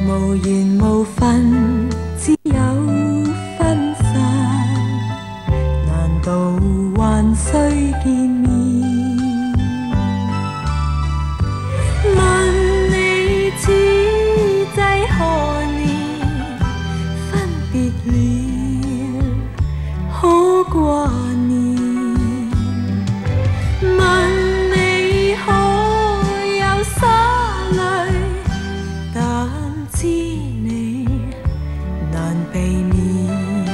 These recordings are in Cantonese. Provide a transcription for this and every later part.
無緣無分，只有分散。難道還需見面？問你此際何年分別了，可掛念？問你可有灑淚？但知你難避免，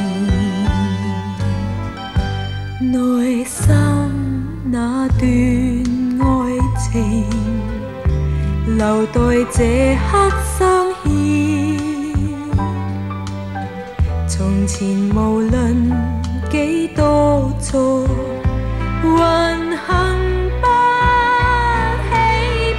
內心那段愛情，留待這刻相牽。從前無論幾多錯，還幸不欺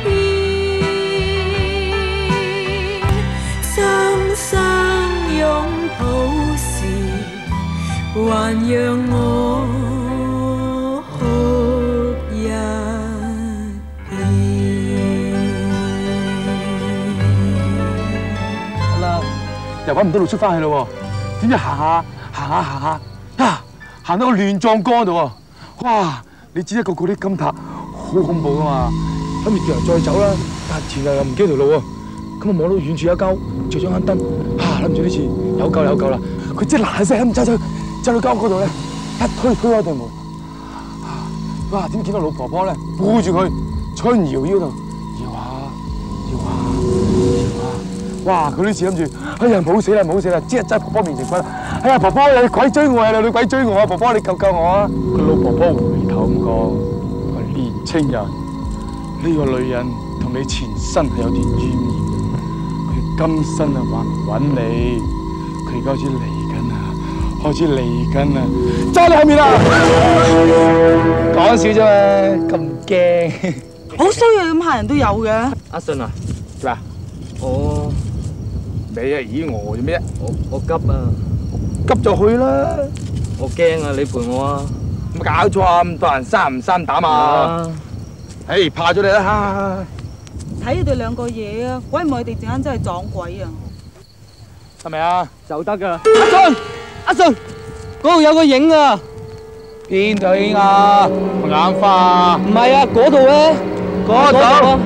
騙。雙雙擁抱時，還讓我哭一遍。 好啦，又揾唔到路出翻去咯喎，點知行下啊，行到個亂葬崗度喎！哇！你知一個啲金塔好恐怖噶嘛，諗住叫人再走啦，但前又唔記得條路喎。咁我望到遠處有一間着咗間燈，諗住呢次有救啦！佢即係嗱聲咁走到間屋嗰度咧，一推開對門，哇！點見到老婆婆咧背住佢坐喺搖嗰度搖下，哇！佢呢次諗住，哎呀冇死啦，即係喺婆婆面前跪，哎呀婆婆你鬼追我啊，你女鬼追我啊，婆婆你救我啊！佢老婆婆回頭咁講：年青人，呢個女人同你前身係有段淵源，佢今生啊還唔揾你，佢而家開始嚟緊啦，揸你後面啦！講笑啫嘛，咁驚？ 好衰啊！咁嚇人都有嘅。 阿信啊， 嗱，你啊咦我做咩啫？ 我急啊！ 急就去啦！ 我驚啊！你陪我啊！ 有冇搞錯啊？咁多人生唔生膽啊？唉，怕咗你啦！ 睇你哋兩個嘢啊，鬼唔係佢哋陣間真係撞鬼啊！ 係咪啊？ 就得噶。阿信，嗰度有個影啊！ 邊度影啊？我眼花。 唔係啊，嗰度咧，嗰度。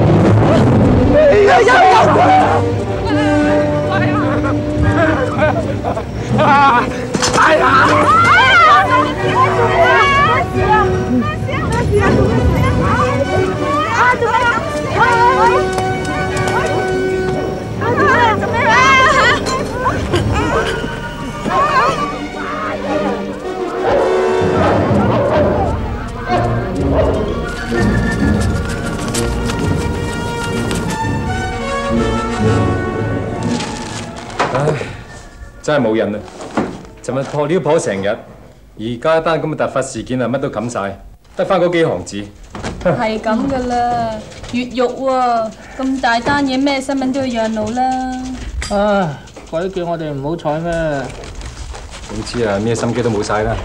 哎呀！ 唉，真係冇癮啦！尋日破料破成日，而家一單咁嘅突發事件啊，乜都冚晒，得翻嗰幾行字。 係咁噶啦，越獄喎，咁大單嘢咩新聞都要讓路啦。 唉，鬼叫我哋唔好彩咩？ 總之啊，咩心機都冇晒啦。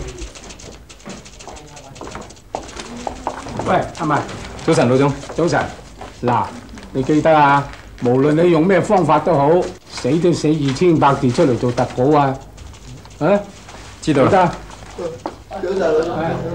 喂，阿文， 早晨，老總。 早晨。嗱，你記得啊，無論你用咩方法都好，死都死2800字出嚟做特稿啊！啊， 知道啦。 得。 早晨，老總。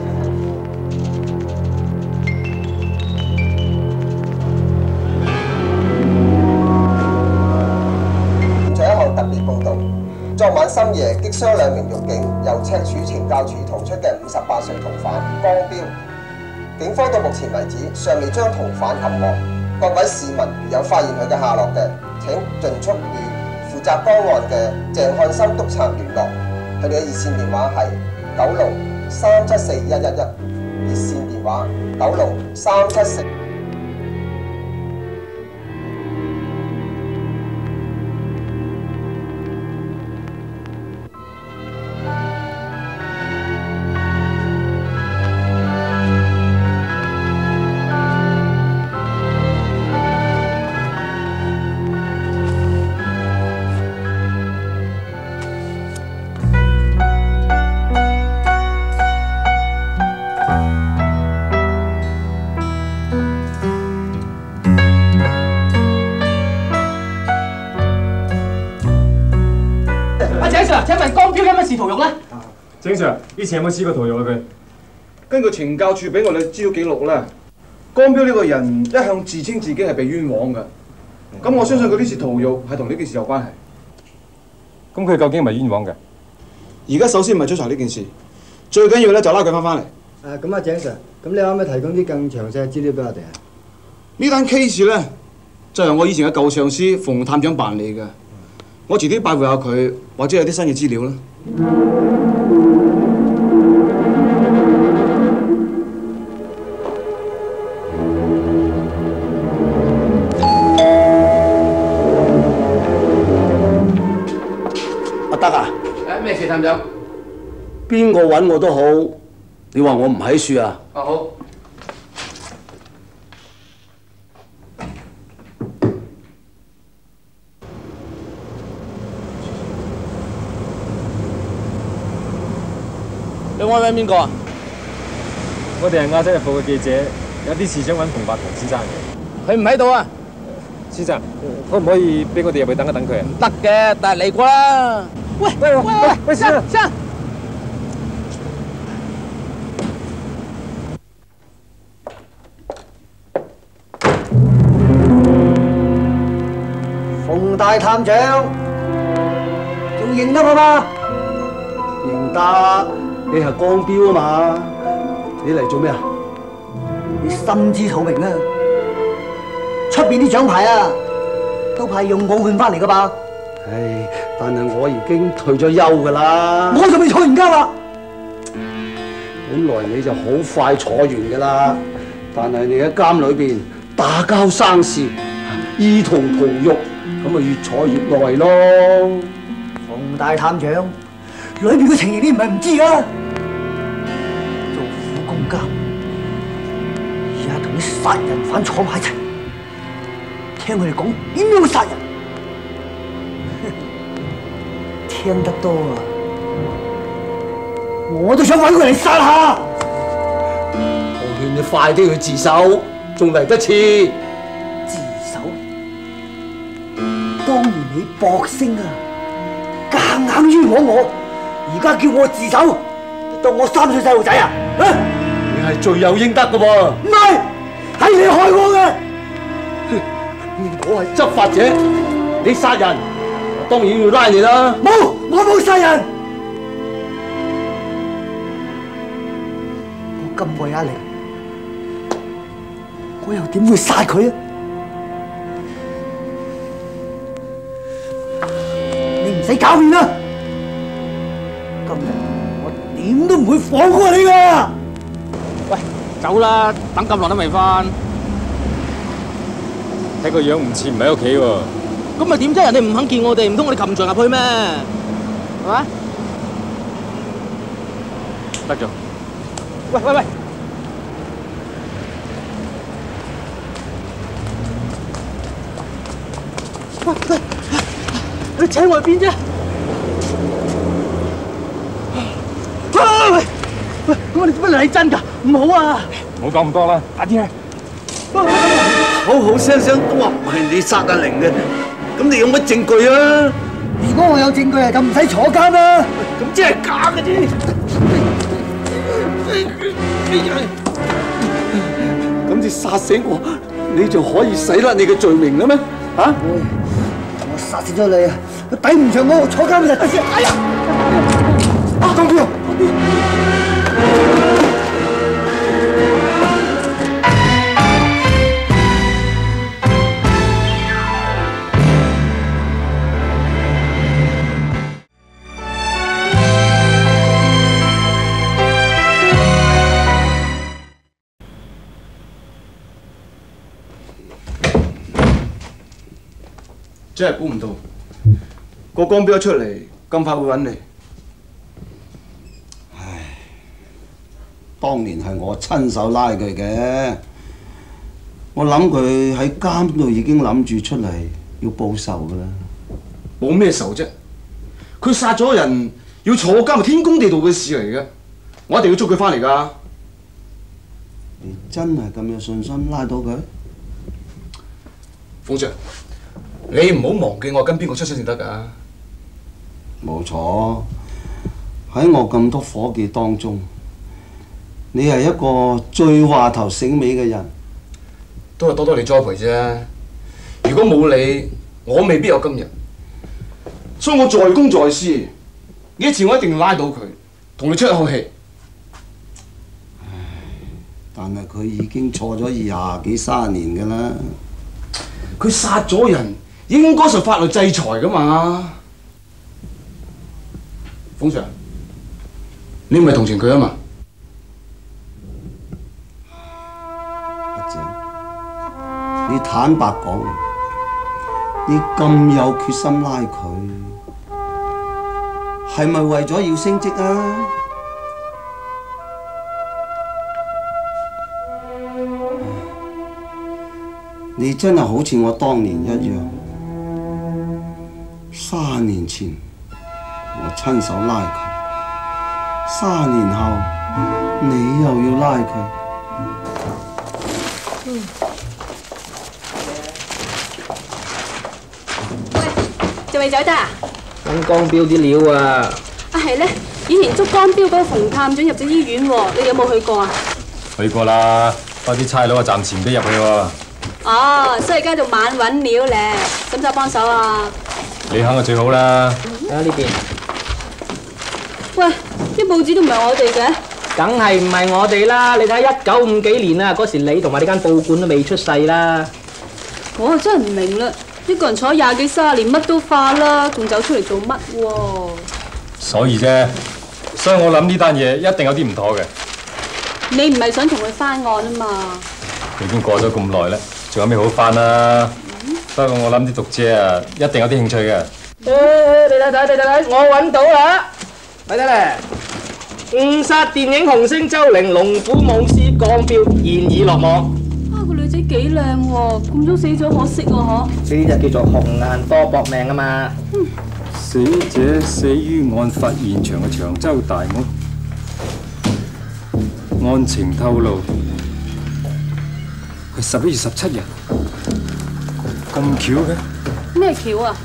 一項特別報導，昨晚深夜擊傷2名獄警由赤柱懲教處逃出嘅58歲逃犯江標。警方到目前為止尚未將逃犯擒獲。各位市民如有發現佢嘅下落嘅，請盡速與負責該案嘅鄭漢森督察聯絡。佢哋嘅熱線電話係9037741111，熱線電話90374。 請問江標有乜事逃獄咧？ 正 Sir， 以前有冇試過逃獄啊佢？ 根據懲教處俾我哋資料記錄咧，江標呢個人一向自稱自己係被冤枉嘅。咁我相信佢呢次逃獄係同呢件事有關係。 咁佢究竟係咪冤枉嘅？ 而家首先唔係追查呢件事，最緊要咧就拉佢翻嚟。 咁啊，井 Sir， 咁你可唔可以提供啲更詳細嘅資料俾我哋啊？ 呢單 case 咧就係我以前嘅舊上司馮探長辦理嘅，我遲啲拜會下佢，或者有啲新嘅資料啦。 阿德啊！ 咩事，探長？ 邊個揾我都好，你話我唔喺處啊？ 好。 你揾邊個啊？ 我哋係亞洲日報嘅記者，有啲事想揾馮伯強先生嘅。 佢唔喺度啊！ 先生，可唔可以俾我哋入去等一等佢啊？ 唔得嘅，但係嚟過啦。喂，先生。 馮大探長，仲認得我嗎？ 認得，你係江標啊嘛？你嚟做咩啊？ 你心知肚明啊！出邊啲獎牌啊，都係用我換翻嚟噶吧？ 唉，但係我已經退咗休噶啦。 我仲未坐完監啊！ 本來你就好快坐完噶啦，但係你喺監裏邊打交生事，意圖逃獄，咁咪越坐越耐咯。 馮大探長，裏邊嘅情形你唔係唔知噶。做苦工監，而家同啲殺人犯坐埋一齊，聽佢哋講點樣殺人，聽得多啊！我都想揾佢嚟殺下。 我勸你快啲去自首，仲嚟得切。 自首？當年你搏聲啊，夾硬冤枉我，而家叫我自首，當我3歲細路仔啊！ 你係罪有應得噶噃。 唔係，係你害我嘅。 我係執法者，你殺人，當然要拉你啦。 冇，我冇殺人。我咁愛阿玲，我又點會殺佢啊？你唔使狡辯啦，今日我點都唔會放過你噶。 喂，走啦，等咁耐都未返。 睇個樣唔似唔喺屋企喎。 咁咪點啫？人哋唔肯見我哋，唔通我哋擒上入去咩？係嘛？ 得咗。 喂！你請我去邊啫？喂！咁我哋做乜嚟真㗎？唔好啊！ 唔好講咁多啦，快啲去。 好好聲聲都話唔係你殺阿玲嘅，咁你有乜證據啊？ 如果我有證據啊，就唔使坐監啦。 咁即係假嘅啫。咁你殺死我，你就可以洗甩你嘅罪名啦咩？嚇！ 我殺死咗你啊！佢抵唔上我坐監就得先。哎呀！江標。 真係估唔到，個江標一出嚟咁快會揾你。 唉，當年係我親手拉佢嘅，我諗佢喺監度已經諗住出嚟要報仇噶啦。 冇咩仇啫，佢殺咗人要坐監係天公地道嘅事嚟嘅，我一定要捉佢翻嚟㗎。 你真係咁有信心拉到佢？ 馮 Sir，你唔好忘記我跟邊個出聲先得㗎。 冇錯，喺我咁多伙計當中，你係一個最話頭醒尾嘅人。 都係多多你栽培啫。如果冇你，我未必有今日。所以我在公在私，呢一次我一定要拉到佢，同你出一口氣。 但係佢已經錯咗20幾30年㗎啦。 佢殺咗人，應該受法律制裁㗎嘛。馮 Sir， 你唔係同情佢啊嘛？ 阿井，你坦白講，你咁有決心拉佢，係咪為咗要升職啊？你真係好似我當年一樣，3年前我親手拉佢，3年後你又要拉佢。 喂，仲未走得啊？ 揾江標啲料啊！ 啊係咧，以前捉江標嗰個馮探長入咗醫院喎，你有冇去過啊？ 去過啦，不過啲差佬啊暫時唔俾入去喎。 哦，所以而家度猛揾料咧，使唔使幫手啊？ 你肯就最好啦。 睇下呢邊。 喂，啲報紙都唔係我哋嘅。 梗係唔係我哋啦？你睇下1950幾年啊，嗰時你同埋呢間報館都未出世啦。 我啊真係唔明啦，一個人坐20幾30年乜都化啦，仲走出嚟做乜喎？ 所以啫，所以我諗呢單嘢一定有啲唔妥嘅。 你唔係想同佢翻案啊嘛？ 已經過咗咁耐啦，仲有咩好翻啊？不過我諗啲讀者啊，一定有啲興趣嘅。 你睇，我揾到啦！睇睇咧，誤殺電影紅星周玲龍虎武師江標現已落網。 啊，個女仔幾靚喎，咁早死咗可惜喎嗬。 呢啲就叫做紅顏多搏命啊嘛。 死者死於案發現場嘅長洲大屋。案情透露係11月17日，咁巧嘅？ 咩巧啊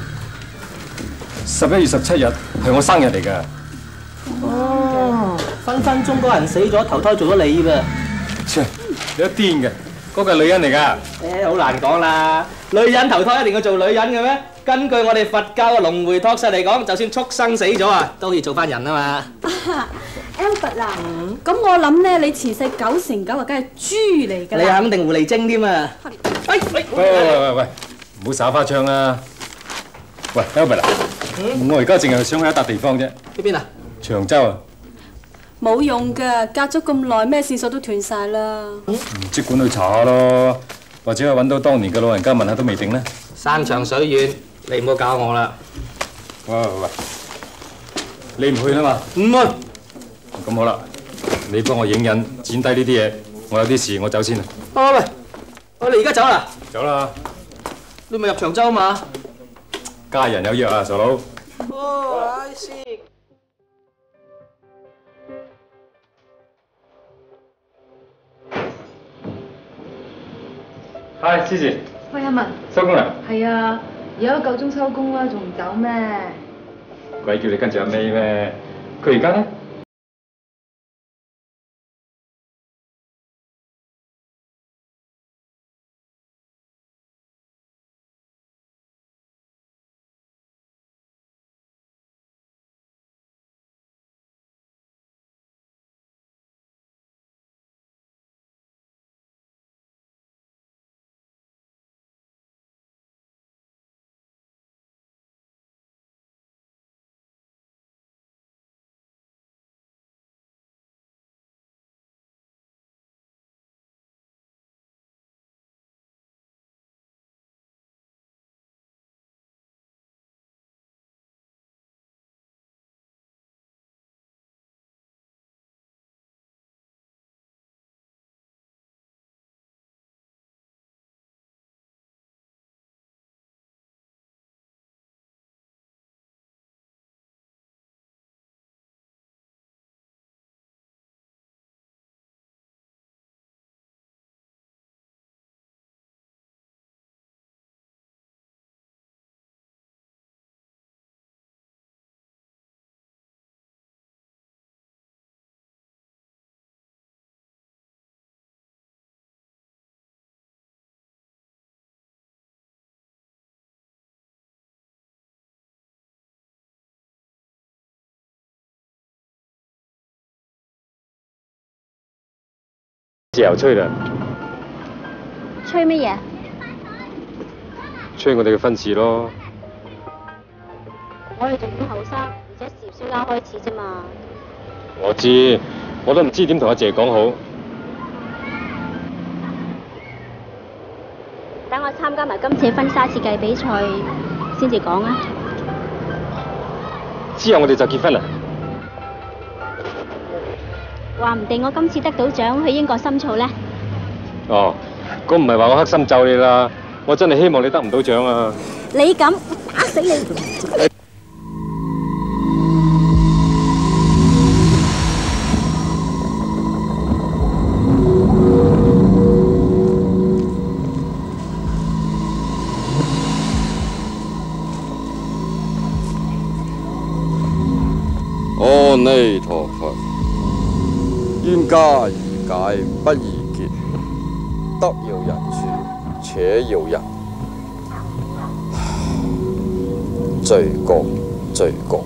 ？11月17日係我生日嚟㗎。 哦，分分鐘嗰人死咗，投胎做咗你噃。 切，你都癲嘅，嗰個係女人嚟㗎。 好難講啦，女人投胎一定要做女人嘅咩？根據我哋佛教嘅輪迴託世嚟講，就算畜生死咗啊，都可以做翻人啊嘛。 Albert 啊，咁我諗咧，你前世9成9啊，梗係豬嚟㗎啦。 你肯定狐狸精添啊！ 喂，唔好耍花槍啦！喂 ，Albert 啊，我而家淨係想去一笪地方啫。 去邊啊？ 長洲啊。 冇用㗎，隔咗咁耐，咩線索都斷晒啦。 即管去查下咯，或者係揾到當年嘅老人家問下都未定呢。 山長水遠，你唔好搞我啦。 喂，你唔去啦嘛？ 唔去。 咁好啦，你幫我影印剪低呢啲嘢，我有啲事，我走先啦。 喂，我哋而家走啦？ 走啦。 你咪入長洲嘛？ 家人有約啊，傻佬。 哦，I see。 Hi， 思思。 喂，阿文。 收工啦？ 係啊，而家都夠鐘收工啦，仲唔走咩？ 鬼叫你跟住阿 May咩？佢而家呢？ 自由吹啦。 吹乜嘢？ 吹我哋嘅婚事咯。 我哋仲咁後生，而且事業先啱開始啫嘛。 我知，我都唔知點同阿姐講好。 等我參加埋今次婚紗設計比賽先至講啊！ 之後我哋就結婚啦。 話唔定我今次得到獎去英國深造咧。 哦，咁唔係話我黑心咒你啦，我真係希望你得唔到獎啊！ 你咁，打死你！ 阿彌陀佛，冤家宜解不宜結，得饒人處且饒人，罪過罪過。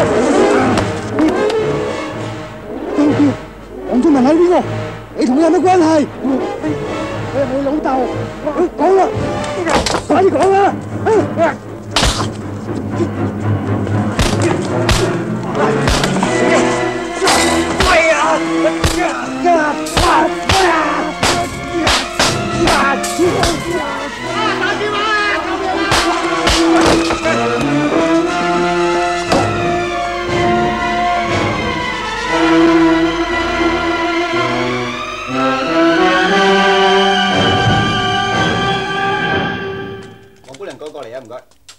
黃俊文喺邊個？你同佢有乜關係？佢係你老豆。講啦，快啲講啦！ 黃姑娘過嚟啊，唔該。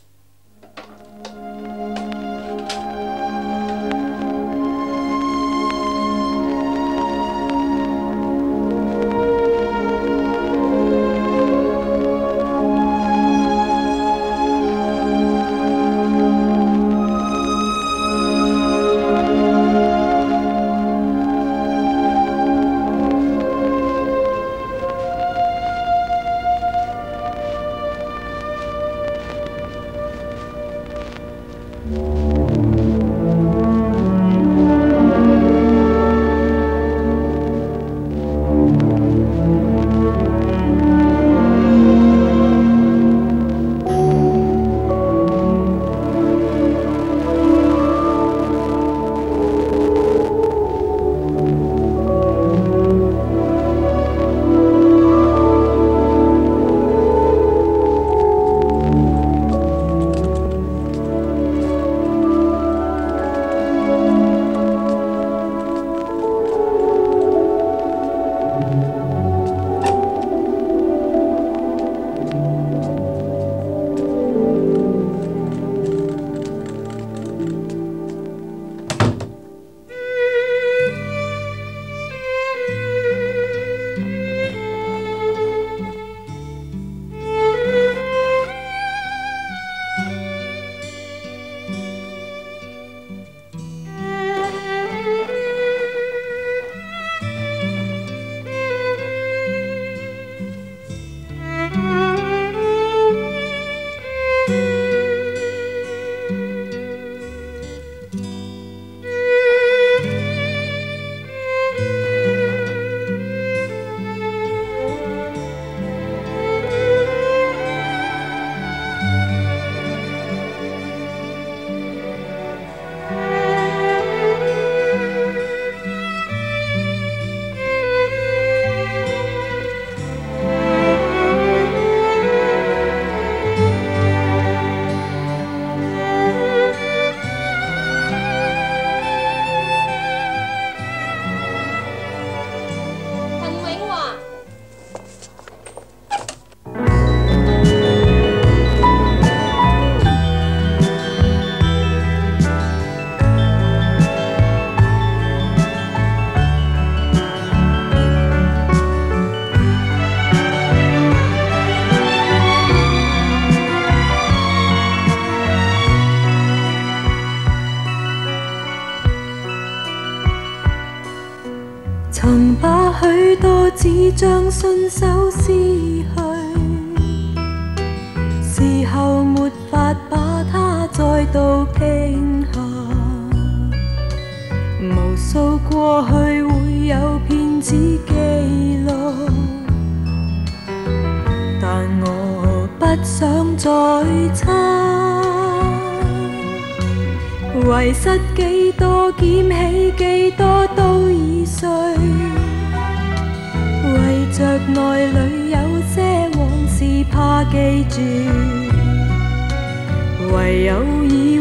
曾把許多紙張信手撕去，事後沒法把它再度拼下。無數過去會有騙子記錄，但我不想再猜。遺失幾多，撿起幾多都已碎，為着內裏有些往事怕記住，唯有以